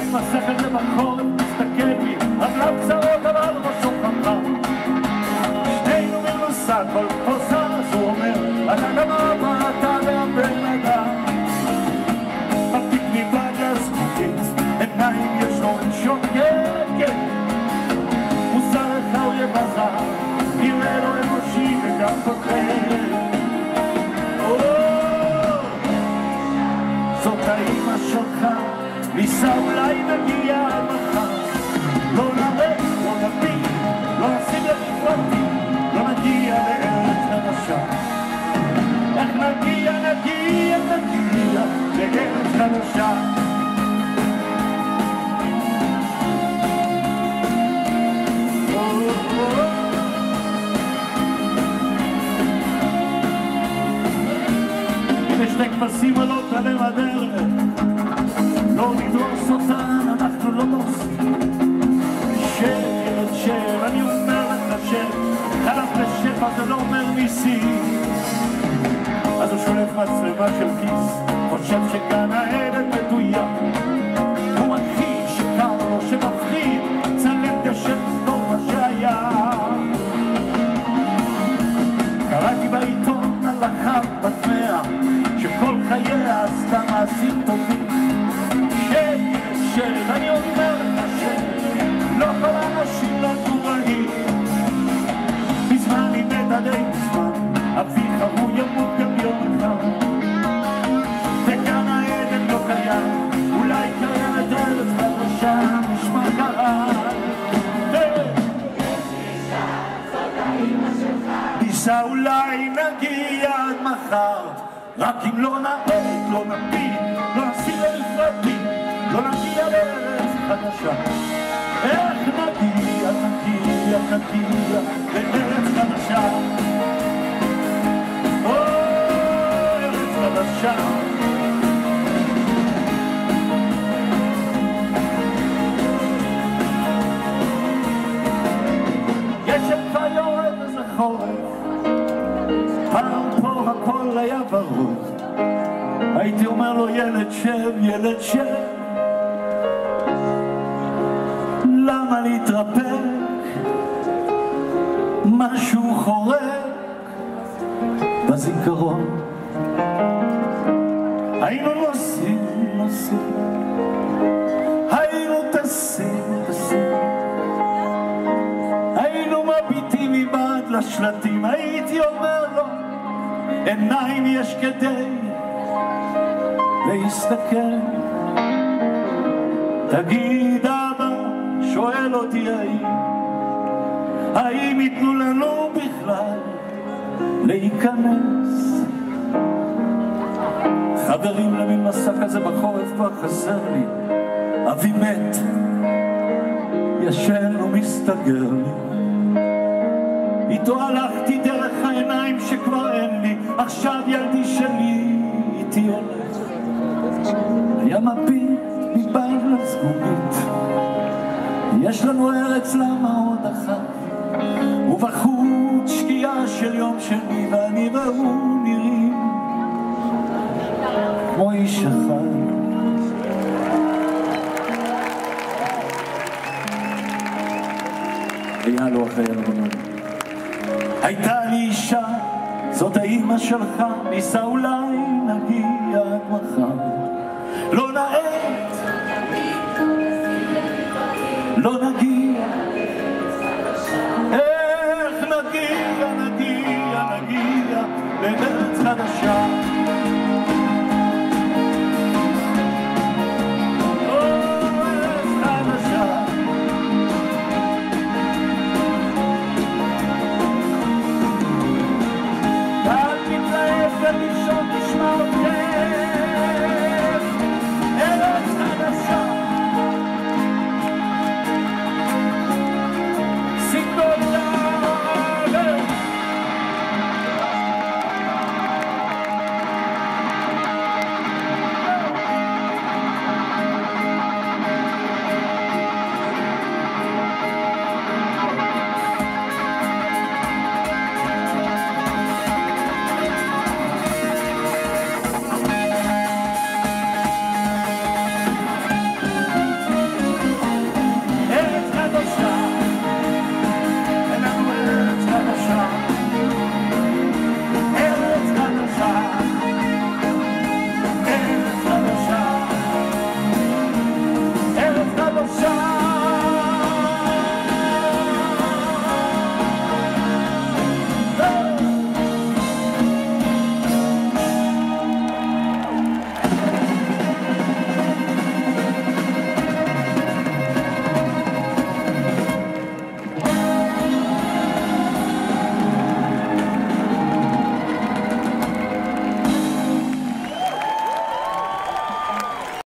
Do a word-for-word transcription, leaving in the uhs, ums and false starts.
עם השכל לבחור, מסתכל לי, רגליו קצרות אבל ראשו חכם. שנינו מנוסה כל פוסה, אז הוא אומר, אתה גם אבא, אתה גם בן אדם. מפתיק מבד לזכותית, עיניים יש לו ראשון, כן, כן. מוסר לך הוא יבזר, נראה לו אנושי וגם כוחר. זאת האמא שלך, ניסה אולי נגיע מחר. לא נראה, לא נביא, לא נשים לפרטי, לא נגיע לארץ חדשה. איך נגיע, נגיע, נגיע לארץ חדשה. שתי כבשים עלות עליהם הדרך, לא נדרוס אותן, אנחנו לא נוסעים. שקר, שר, אני אומר לך שר, חלף לשפע זה לא אומר ניסים. אז הוא שולף מצלמה של כיס, חושב שכאן העדת מדויה. הוא הכי שקר לו שמפחיד, צלם גשם סתור מה שהיה. קראתי בעיתון על אחת בת מאה, שכל חייה עשתה מעשים טובים. שקר, שר, אני אומר לך שר, לא כל האנשים נולדו רעים. בזמן היא מתה די בזמן, אביך הוא ימות גם יום אחד. וכאן העדן לא קיים, אולי קיימת ארץ חדשה, נשמע קרב. ניסה אולי נגיע עד מחר, רק אם לא נעד, לא נפיל, לא נשים לפרטים, לא נגיע לארץ חדשה. איך נגיע, נגיע, נגיע לארץ חדשה. או, ארץ חדשה. גשם כבר יורד וזה חורף, פעם פה הכל היה ברור. הייתי אומר לו ילד שב, ילד שב, למה להתרפק? משהו חורק בזיכרון. היינו נוסעים, נוסעים, היינו טסים, טסים, היינו מביטים מבעד לשלטים. הייתי אומר לו עיניים יש כדי להסתכל. תגיד אבא, שואל אותי האם, האם ייתנו לנו בכלל להיכנס? חברים, למין מסע כזה בחורף כבר חסר לי. אבי מת, ישן ומסתגר לי. איתו הלכתי דרך העיניים שכבר אין לי. עכשיו ילדי שלי איתי הולך. היה מביט מבעד לזגוגית, יש לנו ארץ למה עוד אחת. ובחוץ שקיעה של יום שני, ואני והוא נראים כמו איש אחד. היה לו החייל בנוי. הייתה לי אישה, זאת האמא שלך, ניסה אולי נגיע עד מחר. לא נעד, לא נגיע